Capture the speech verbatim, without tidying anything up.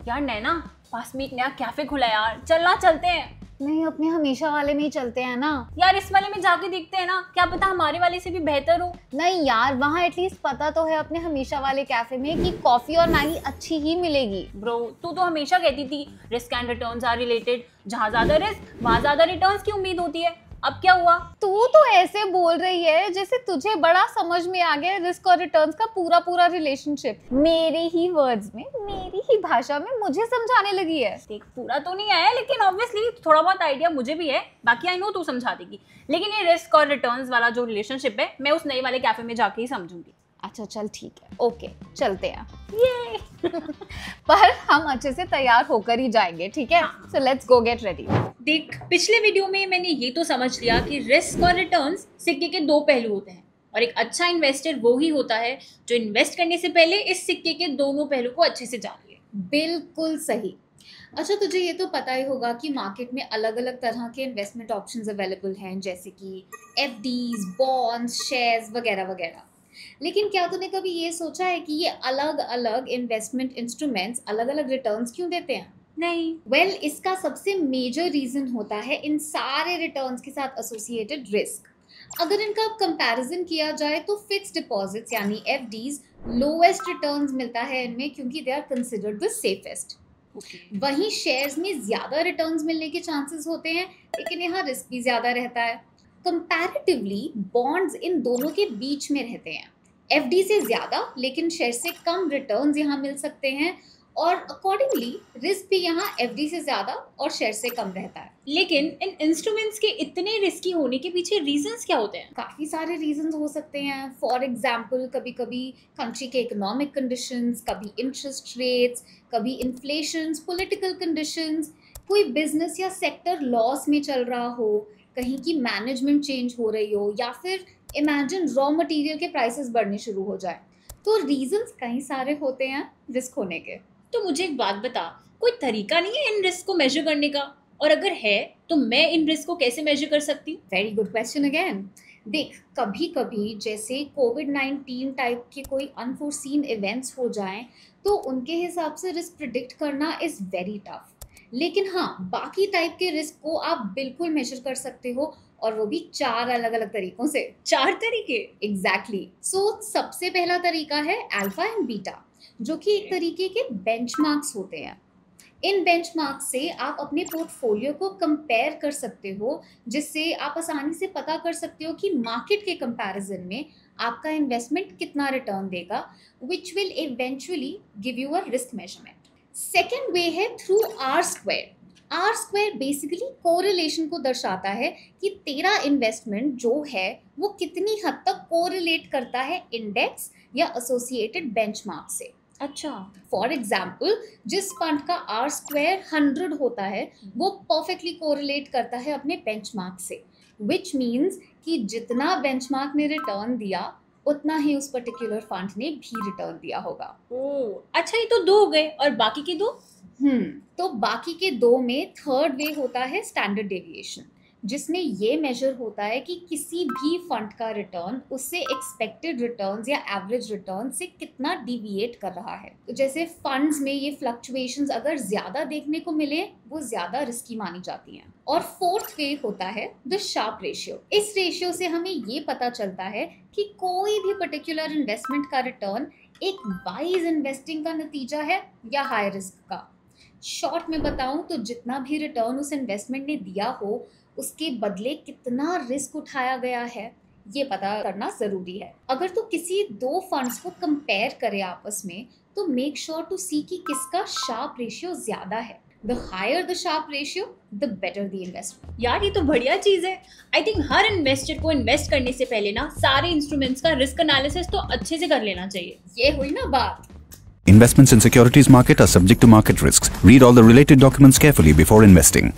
यार नैना, पास में एक नया कैफे खुला है यार, चलना चलते हैं। नहीं, अपने हमेशा वाले में ही चलते हैं ना यार। इस वाले में जाके देखते हैं ना, क्या पता हमारे वाले से भी बेहतर हो। नहीं यार, वहाँ एटलीस्ट पता तो है अपने हमेशा वाले कैफे में कि कॉफी और मैगी अच्छी ही मिलेगी। ब्रो, तू तो हमेशा कहती थी risk and returns are related, जहाँ ज्यादा रिस्क वहाँ ज्यादा रिटर्न्स की उम्मीद होती है। अब क्या हुआ? तू तो ऐसे बोल रही है जैसे तुझे बड़ा समझ में आ गया रिस्क और रिटर्न्स का पूरा पूरा रिलेशनशिप। मेरे ही वर्ड्स में, मेरी ही भाषा में मुझे समझाने लगी है। देख, पूरा तो नहीं आया लेकिन ऑब्वियसली थोड़ा बहुत आइडिया मुझे भी है, बाकी आई नो तू समझा देगी। लेकिन ये रिस्क और रिटर्न्स वाला जो रिलेशनशिप है, मैं उस नए वाले कैफे में जाके ही समझूंगी। अच्छा चल ठीक है, ओके चलते हैं। ये पर हम अच्छे से तैयार होकर ही जाएंगे, ठीक है? So let's go get ready. देख, पिछले वीडियो में मैंने ये तो समझ लिया कि रिस्क और रिटर्न्स सिक्के के दो पहलू होते हैं, और एक अच्छा इन्वेस्टर वो ही होता है जो इन्वेस्ट करने से पहले इस सिक्के के दोनों पहलू को अच्छे से जान ले। बिल्कुल सही। अच्छा, तुझे ये तो पता ही होगा कि मार्केट में अलग अलग तरह के इन्वेस्टमेंट ऑप्शंस अवेलेबल हैं, जैसे कि एफ डीज, बॉन्ड्स, शेयर्स वगैरह वगैरह। लेकिन क्या तूने कभी ये सोचा है कि ये अलग अलग इन्वेस्टमेंट इंस्ट्रूमेंट्स अलग अलग रिटर्न्स क्यों देते हैं? नहीं। वेल well, इसका सबसे मेजर रीजन होता है इन सारे रिटर्न्स के साथ एसोसिएटेड रिस्क। अगर इनका कंपैरिजन किया जाए तो फिक्स्ड डिपॉजिट्स यानी एफ डीज लोएस्ट रिटर्न्स मिलता है इनमें, क्योंकि they are considered the safest. वहीं शेयर्स में ज्यादा रिटर्न्स मिलने के चांसेस होते हैं, लेकिन यहाँ रिस्क भी ज्यादा रहता है। कंपैरेटिवली बॉन्ड्स इन दोनों के बीच में रहते हैं, एफडी से ज्यादा लेकिन शेयर से कम रिटर्न्स यहाँ मिल सकते हैं, और अकॉर्डिंगली रिस्क भी यहाँ एफडी से ज्यादा और शेयर से कम रहता है। लेकिन इन इंस्ट्रूमेंट्स के इतने रिस्की होने के पीछे रीजंस क्या होते हैं? काफी सारे रीजंस हो सकते हैं। फॉर एग्जांपल, कभी कभी कंट्री के इकोनॉमिक कंडीशंस, कभी इंटरेस्ट रेट्स, कभी इन्फ्लेशन, पॉलिटिकल कंडीशंस, कोई बिजनेस या सेक्टर लॉस में चल रहा हो, कहीं की मैनेजमेंट चेंज हो रही हो, या फिर इमेजिन रॉ मटेरियल के प्राइसेस बढ़ने शुरू हो जाए। तो रीजंस कई सारे होते हैं रिस्क होने के। तो मुझे एक बात बता, कोई तरीका नहीं है इन रिस्क को मेजर करने का? और अगर है तो मैं इन रिस्क को कैसे मेजर कर सकती हूँ? Very good question again. देख, कभी कभी जैसे कोविड नाइन्टीन टाइप के कोई अनफोर्सीन इवेंट्स हो जाएं, तो उनके हिसाब से रिस्क प्रिडिक्ट करना इज़ वेरी टफ। लेकिन हाँ, बाकी टाइप के रिस्क को आप बिल्कुल मेजर कर सकते हो, और वो भी चार अलग अलग तरीकों से। चार तरीके? एग्जैक्टली। सो सबसे पहला तरीका है अल्फा एंड बीटा, जो कि एक तरीके के बेंचमार्क्स होते हैं। इन बेंचमार्क्स से आप अपने पोर्टफोलियो को कंपेयर कर सकते हो, जिससे आप आसानी से पता कर सकते हो कि मार्केट के कंपैरिजन में आपका इन्वेस्टमेंट कितना रिटर्न देगा, which will eventually give you a risk measurement. Second way है through R square. R square basically correlation को दर्शाता है कि तेरा इन्वेस्टमेंट जो है वो कितनी हद तक कोरिलेट करता है इंडेक्स या एसोसिएटेड बेंचमार्क से। अच्छा। फॉर एग्जाम्पल, जिस फंड का आर स्क्वायर हंड्रेड होता है वो परफेक्टली कोरिलेट करता है अपने बेंचमार्क से, विच मीन्स कि जितना बेंचमार्क ने रिटर्न दिया उतना ही उस पर्टिकुलर फंड ने भी रिटर्न दिया होगा। ओह, अच्छा, ये तो दो हो गए, और बाकी के दो? हम्म तो बाकी के दो में थर्ड वे होता है स्टैंडर्ड डेविएशन, जिसमें ये मेजर होता है कि किसी भी फंड का रिटर्न उससे एक्सपेक्टेड रिटर्न्स या एवरेज रिटर्न से कितना डिविएट कर रहा है। तो जैसे फंड्स में ये फ्लक्चुएशंस अगर ज्यादा देखने को मिले, वो ज्यादा रिस्की मानी जाती हैं। और फोर्थ वे होता है द शार्प रेशियो। इस रेशियो से हमें ये पता चलता है कि कोई भी पर्टिकुलर इन्वेस्टमेंट का रिटर्न एक वाइज इन्वेस्टिंग का नतीजा है या हाई रिस्क का। शॉर्ट में बताऊं तो जितना भी रिटर्न उस इन्वेस्टमेंट ने दिया हो, उसके बदले कितना रिस्क उठाया गया है, ये पता करना जरूरी है। अगर तो किसी दो फंड्स को कंपेयर करे आपस में, तो मेक श्योर टू सी कि किसका शार्प रेशियो ज्यादा है। The higher the Sharpe ratio, the better the investment. यार, ये तो बढ़िया चीज है। आई थिंक हर इन्वेस्टर को इन्वेस्ट करने से पहले ना सारे इंस्ट्रूमेंट्स का रिस्क एनालिसिस तो अच्छे से कर लेना चाहिए। ये हुई ना बात। Investments in securities market are subject to market risks. Read all the related documents carefully before investing.